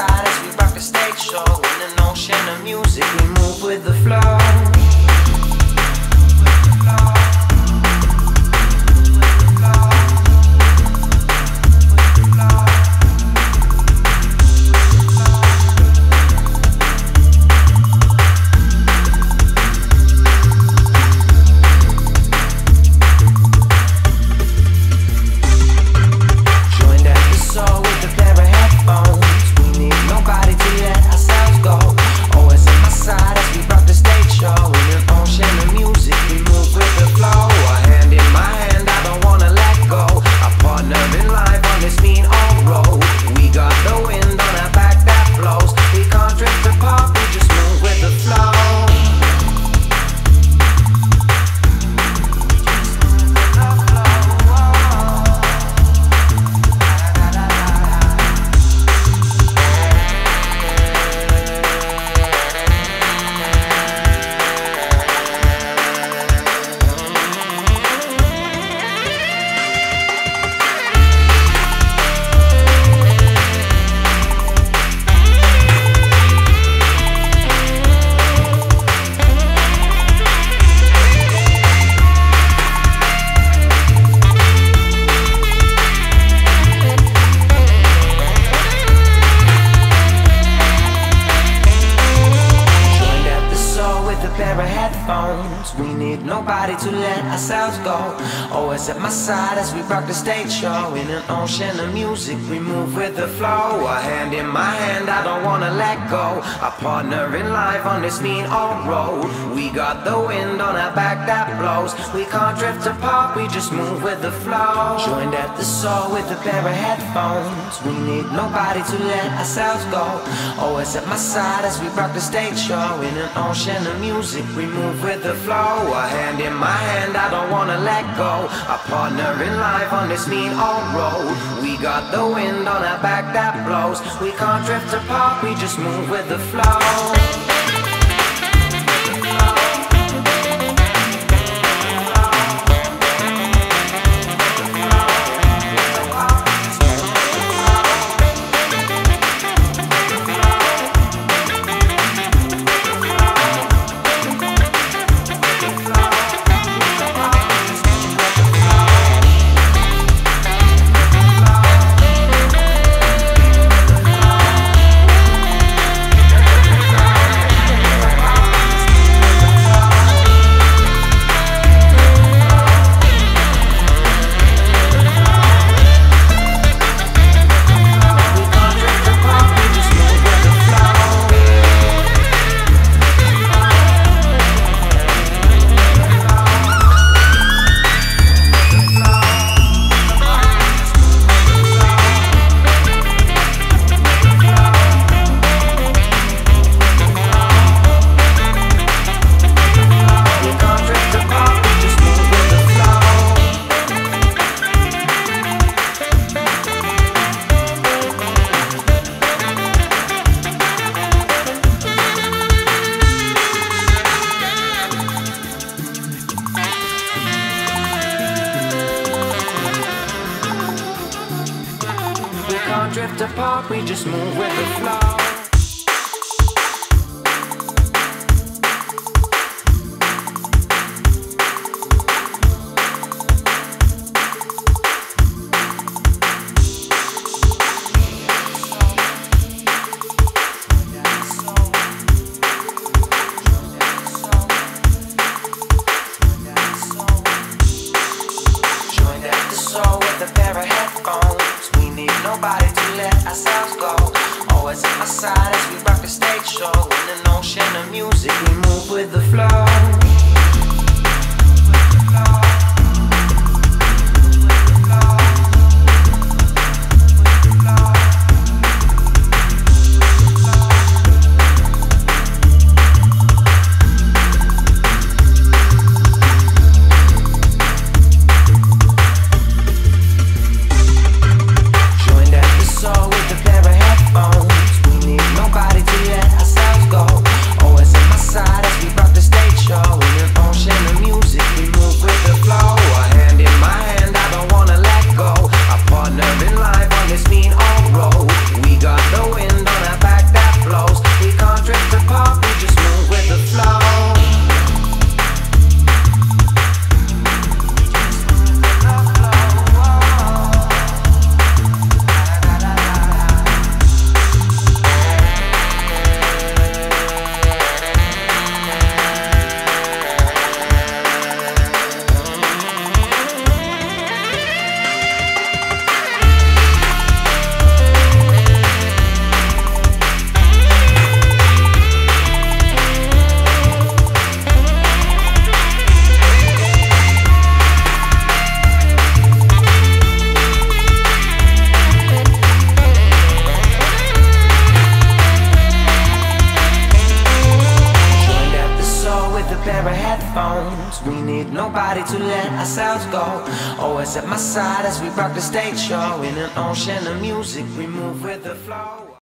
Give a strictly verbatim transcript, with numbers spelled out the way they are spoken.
side as we rock the stage show. In an ocean of music, we move with the flow. We need nobody to let ourselves go. Always at my side as we rock the stage show. In an ocean of music, we move with the flow. A hand in my hand, I don't wanna let go. A partner in life on this mean old road. We got the wind on our back that blows. We can't drift apart, we just move with the flow. Joined at the soul with a pair of headphones. We need nobody to let ourselves go. Always at my side as we rock the stage show. In an ocean of music, we move with the flow. A hand in my hand, I don't wanna let go. A partner in life on this mean old road. We got the wind on our back that blows. We can't drift apart, we just move with the flow. Drift apart, we just move with the flow. Joined at the soul with a pair of headphones. We need nobody to let ourselves go. Always at my side as we rock the stage show. In an ocean of music, we move with the flow. Nobody to let ourselves go. Always at my side as we rock the stage show. pair of headphones. We need nobody to let ourselves go. Always at my side as we rock the stage show. In an ocean of music, we move with the flow.